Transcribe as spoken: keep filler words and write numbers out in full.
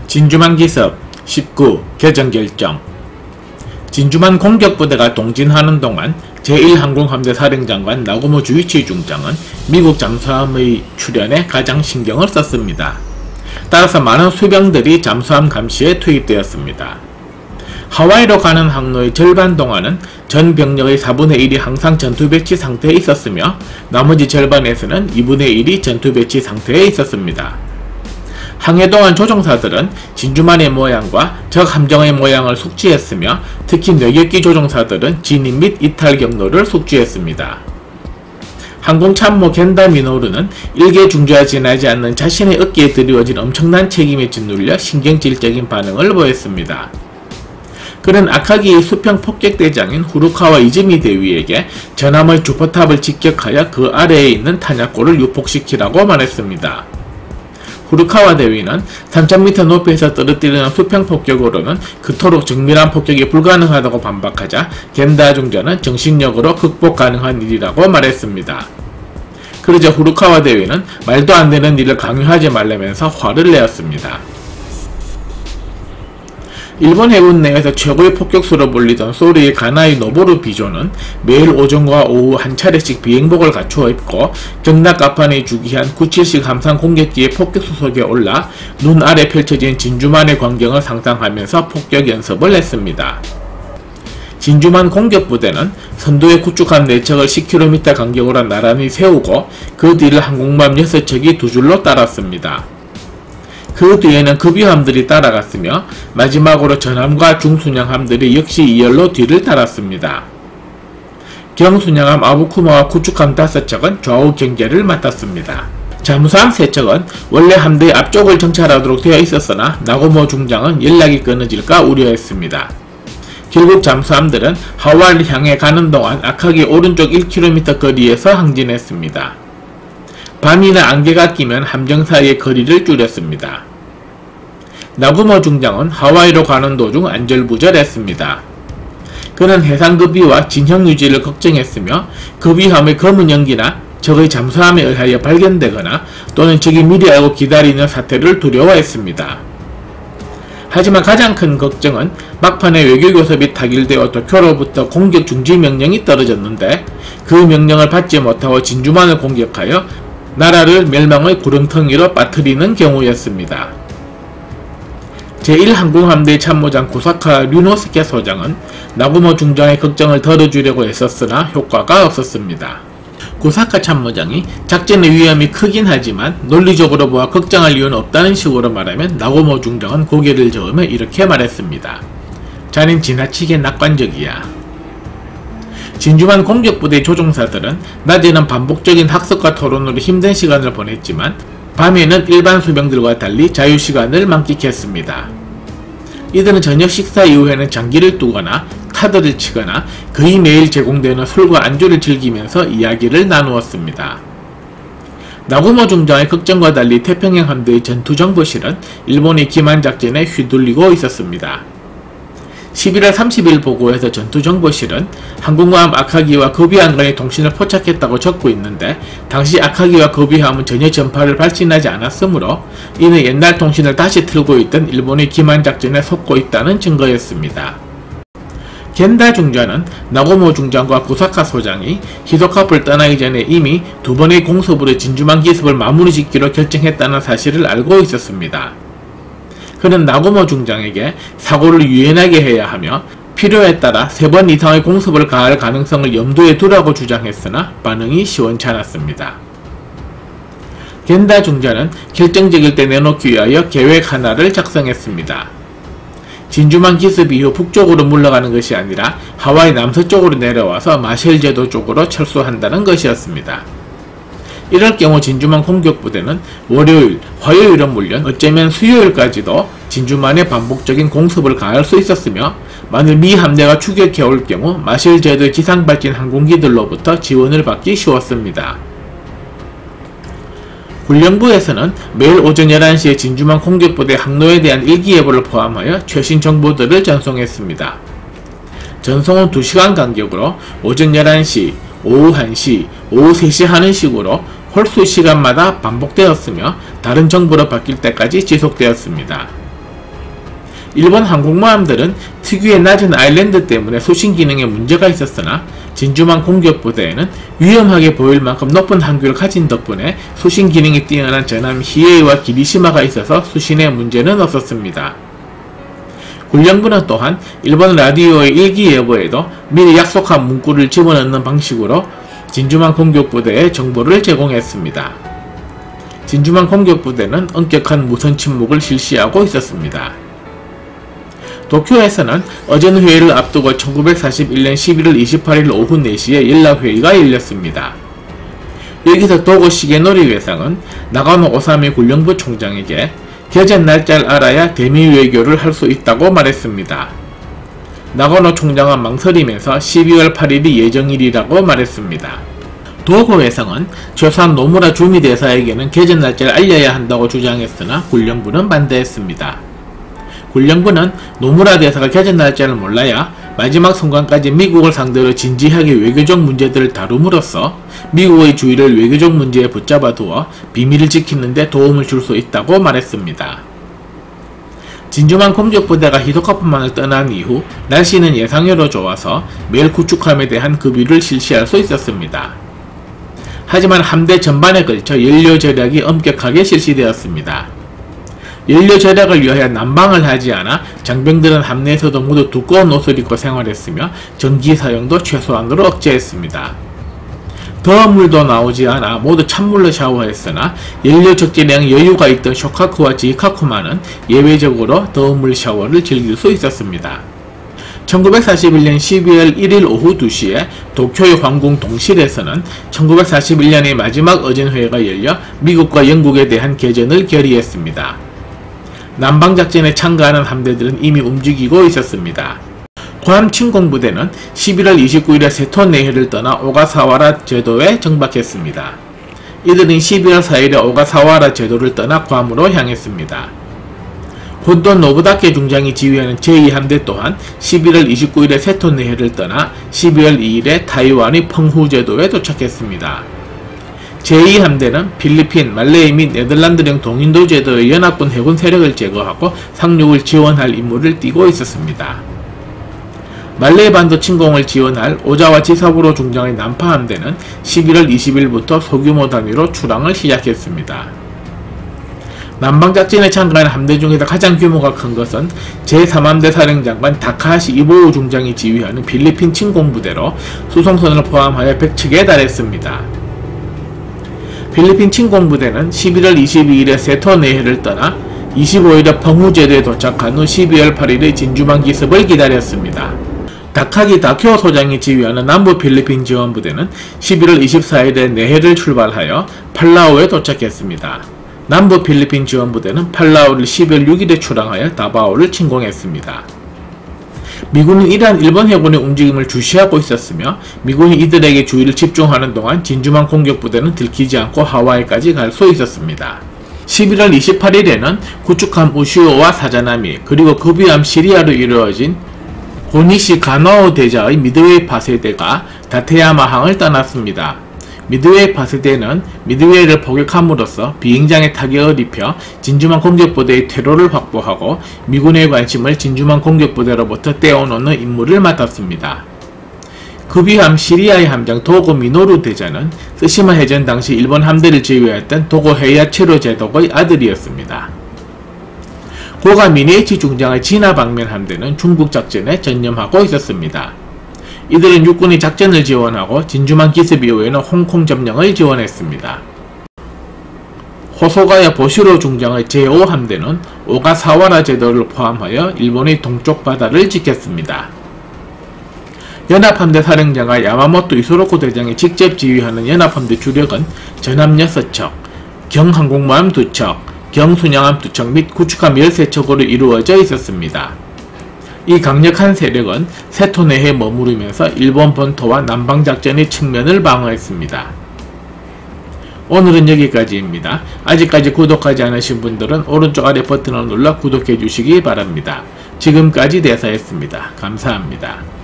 진주만 기습 십구 개전 결정. 진주만 공격부대가 동진하는 동안 제일 항공함대 사령장관 나고모 주이치 중장은 미국 잠수함의 출현에 가장 신경을 썼습니다. 따라서 많은 수병들이 잠수함 감시에 투입되었습니다. 하와이로 가는 항로의 절반 동안은 전 병력의 사분의 일이 항상 전투배치 상태에 있었으며 나머지 절반에서는 이분의 일이 전투배치 상태에 있었습니다. 항해 동안 조종사들은 진주만의 모양과 적 함정의 모양을 숙지했으며 특히 뇌격기 조종사들은 진입 및 이탈 경로를 숙지했습니다. 항공참모 겐다 미노루는 일개 중좌에 지나지 않는 자신의 어깨에 드리워진 엄청난 책임에 짓눌려 신경질적인 반응을 보였습니다. 그는 아카기의 수평 폭격대장인 후루카와 이즈미 대위에게 전함의 주포탑을 직격하여 그 아래에 있는 탄약고를 유폭시키라고 말했습니다. 후루카와 대위는 삼천 미터 높이에서 떨어뜨리는 수평 폭격으로는 그토록 정밀한 폭격이 불가능하다고 반박하자 겐다 중전은 정신력으로 극복 가능한 일이라고 말했습니다. 그러자 후루카와 대위는 말도 안 되는 일을 강요하지 말라면서 화를 내었습니다. 일본 해군 내에서 최고의 폭격수로 불리던 소리의 가나이 노보루 비조는 매일 오전과 오후 한 차례씩 비행복을 갖추어 입고 경락갑판에 주기한 구십칠식 함상 공격기의 폭격수석에 올라 눈 아래 펼쳐진 진주만의 광경을 상상하면서 폭격 연습을 했습니다. 진주만 공격부대는 선도의 구축한 내척을 십 킬로미터 간격으로 나란히 세우고 그 뒤를 항공모함 여섯 척이 두 줄로 따랐습니다. 그 뒤에는 급유함들이 따라갔으며 마지막으로 전함과 중순양함들이 역시 이열로 뒤를 따랐습니다. 경순양함 아부쿠마와 구축함 다섯 척은 좌우 경계를 맡았습니다. 잠수함 세 척은 원래 함대의 앞쪽을 정찰하도록 되어 있었으나 나고모 중장은 연락이 끊어질까 우려했습니다. 결국 잠수함들은 하와이를 향해 가는 동안 아카기 오른쪽 일 킬로미터 거리에서 항진했습니다. 밤이나 안개가 끼면 함정 사이의 거리를 줄였습니다. 나고모 중장은 하와이로 가는 도중 안절부절했습니다. 그는 해상급유와 진형 유지를 걱정했으며 급유함의 검은 연기나 적의 잠수함에 의하여 발견되거나 또는 적이 미리 알고 기다리는 사태를 두려워했습니다. 하지만 가장 큰 걱정은 막판에 외교교섭이 타결되어 도쿄로부터 공격 중지 명령이 떨어졌는데 그 명령을 받지 못하고 진주만을 공격하여 나라를 멸망의 구렁텅이로 빠뜨리는 경우였습니다. 제일 항공함대 참모장 구사카 류노스케 소장은 나고모 중장의 걱정을 덜어주려고 애썼으나 효과가 없었습니다. 구사카 참모장이 작전의 위험이 크긴 하지만 논리적으로 보아 걱정할 이유는 없다는 식으로 말하면 나고모 중장은 고개를 저으며 이렇게 말했습니다. 자넨 지나치게 낙관적이야. 진주만 공격부대 조종사들은 낮에는 반복적인 학습과 토론으로 힘든 시간을 보냈지만 밤에는 일반 수병들과 달리 자유시간을 만끽했습니다. 이들은 저녁 식사 이후에는 장기를 두거나 카드를 치거나 거의 매일 제공되는 술과 안주를 즐기면서 이야기를 나누었습니다. 나고모 중장의 걱정과 달리 태평양 함대의 전투정보실은 일본의 기만작전에 휘둘리고 있었습니다. 십일월 삼십일 보고에서 전투정보실은 항공모함 아카기와 거비함 간의 통신을 포착했다고 적고 있는데 당시 아카기와 거비함은 전혀 전파를 발신하지 않았으므로 이는 옛날 통신을 다시 틀고 있던 일본의 기만작전에 속고 있다는 증거였습니다. 겐다 중전은 나고모 중장과 구사카 소장이 히도카프를 떠나기 전에 이미 두 번의 공습으로 진주만 기습을 마무리 짓기로 결정했다는 사실을 알고 있었습니다. 그는 나고모 중장에게 사고를 유연하게 해야 하며 필요에 따라 세 번 이상의 공습을 가할 가능성을 염두에 두라고 주장했으나 반응이 시원찮았습니다. 겐다 중전은 결정적일 때 내놓기 위하여 계획 하나를 작성했습니다. 진주만 기습 이후 북쪽으로 물러가는 것이 아니라 하와이 남서쪽으로 내려와서 마셸 제도 쪽으로 철수한다는 것이었습니다. 이럴 경우 진주만 공격부대는 월요일, 화요일은 물론 어쩌면 수요일까지도 진주만의 반복적인 공습을 가할 수 있었으며 만일 미 함대가 추격해올 경우 마셸 제도의 지상발진 항공기들로부터 지원을 받기 쉬웠습니다. 훈련부에서는 매일 오전 열한 시에 진주만 공격부대 항로에 대한 일기예보를 포함하여 최신 정보들을 전송했습니다. 전송은 두 시간 간격으로 오전 열한 시, 오후 한 시, 오후 세 시 하는 식으로 홀수 시간마다 반복되었으며 다른 정보로 바뀔 때까지 지속되었습니다. 일본 항공모함들은 특유의 낮은 아일랜드 때문에 수신 기능에 문제가 있었으나 진주만 공격부대에는 위험하게 보일 만큼 높은 항교를 가진 덕분에 수신 기능이 뛰어난 전함 히에이와 기리시마가 있어서 수신에 문제는 없었습니다. 군령부는 또한 일본 라디오의 일기예보에도 미리 약속한 문구를 집어넣는 방식으로 진주만 공격부대에 정보를 제공했습니다. 진주만 공격부대는 엄격한 무선 침묵을 실시하고 있었습니다. 도쿄에서는 어전회의를 앞두고 천구백사십일년 십일월 이십팔일 오후 네 시에 연락회의가 열렸습니다. 여기서 도고 시게노리 외상은 나가노 오사미 군령부 총장에게 개전 날짜를 알아야 대미 외교를 할 수 있다고 말했습니다. 나가노 총장은 망설이면서 십이월 팔일이 예정일이라고 말했습니다. 도고 외상은 최소한 노무라 주미 대사에게는 개전 날짜를 알려야 한다고 주장했으나 군령부는 반대했습니다. 군령부는 노무라 대사가 개전 날짜를 몰라야 마지막 순간까지 미국을 상대로 진지하게 외교적 문제들을 다룸으로써 미국의 주의를 외교적 문제에 붙잡아 두어 비밀을 지키는 데 도움을 줄 수 있다고 말했습니다. 진주만 공격부대가 히도카포만을 떠난 이후 날씨는 예상외로 좋아서 매일 구축함에 대한 급유를 실시할 수 있었습니다. 하지만 함대 전반에 걸쳐 연료 절약이 엄격하게 실시되었습니다. 연료 절약을 위하여 난방을 하지 않아 장병들은 함내에서도 모두 두꺼운 옷을 입고 생활했으며 전기 사용도 최소한으로 억제했습니다. 더운 물도 나오지 않아 모두 찬물로 샤워했으나 연료 적재량 여유가 있던 쇼카쿠와 지카쿠만은 예외적으로 더운 물 샤워를 즐길 수 있었습니다. 천구백사십일년 십이월 일일 오후 두 시에 도쿄의皇宫 동실에서는 천구백사십일년의 마지막 어전회의가 열려 미국과 영국에 대한 개전을 결의했습니다. 남방작전에 참가하는 함대들은 이미 움직이고 있었습니다. 고함 침공부대는 십일월 이십구일에 세토 내해를 떠나 오가사와라 제도에 정박했습니다. 이들은 십일월 사일에 오가사와라 제도를 떠나 괌으로 향했습니다. 혼돈 노부다케 중장이 지휘하는 제이 함대 또한 십일월 이십구일에 세토 내해를 떠나 십이월 이일에 타이완의 펑후 제도에 도착했습니다. 제이 함대는 필리핀, 말레이 및 네덜란드령 동인도 제도의 연합군 해군 세력을 제거하고 상륙을 지원할 임무를 띠고 있었습니다. 말레이 반도 침공을 지원할 오자와 지사부로 중장의 남파 함대는 십일월 이십일부터 소규모 단위로 출항을 시작했습니다. 남방작전에 참가한 함대 중에서 가장 규모가 큰 것은 제삼 함대 사령장관 다카하시 이보우 중장이 지휘하는 필리핀 침공부대로 수송선을 포함하여 백척에 달했습니다. 필리핀 침공부대는 십일월 이십이일에 세토 내해를 떠나 이십오일에 펑후 제도에 도착한 후 십이월 팔일의 진주만 기습을 기다렸습니다. 다카기 다쿄 소장이 지휘하는 남부 필리핀 지원부대는 십일월 이십사일에 내해를 출발하여 팔라오에 도착했습니다. 남부 필리핀 지원부대는 팔라오를 십이월 육일에 출항하여 다바오를 침공했습니다. 미군은 이러한 일본 해군의 움직임을 주시하고 있었으며 미군이 이들에게 주의를 집중하는 동안 진주만 공격부대는 들키지 않고 하와이까지 갈 수 있었습니다. 십일월 이십팔일에는 구축함 우시오와 사자나미 그리고 급유함 시리아로 이루어진 고니시 가노우 대자의 미드웨이 파세대가 다테야마항을 떠났습니다. 미드웨이 파세대는 미드웨이를 포격함으로써 비행장에 타격을 입혀 진주만 공격부대의 퇴로를 확보하고 미군의 관심을 진주만 공격부대로부터 떼어놓는 임무를 맡았습니다. 급유함 시리아의 함장 도고 미노루 대자는 쓰시마 해전 당시 일본 함대를 지휘했던 도고 헤이아치로 제독의 아들이었습니다. 고가 미니에치 중장의 진화 방면 함대는 중국 작전에 전념하고 있었습니다. 이들은 육군의 작전을 지원하고 진주만 기습 이후에는 홍콩 점령을 지원했습니다. 호소가야 보시로 중장의 제오 함대는 오가사와라 제도를 포함하여 일본의 동쪽 바다를 지켰습니다. 연합함대 사령장과 야마모토 이소로코 대장이 직접 지휘하는 연합함대 주력은 전함 여섯 척, 경항공모함 두 척, 경순양함 두 척 및 구축함 열세 척으로 이루어져 있었습니다. 이 강력한 세력은 세토 내에 머무르면서 일본 본토와 남방작전의 측면을 방어했습니다. 오늘은 여기까지입니다. 아직까지 구독하지 않으신 분들은 오른쪽 아래 버튼을 눌러 구독해 주시기 바랍니다. 지금까지 대사였습니다. 감사합니다.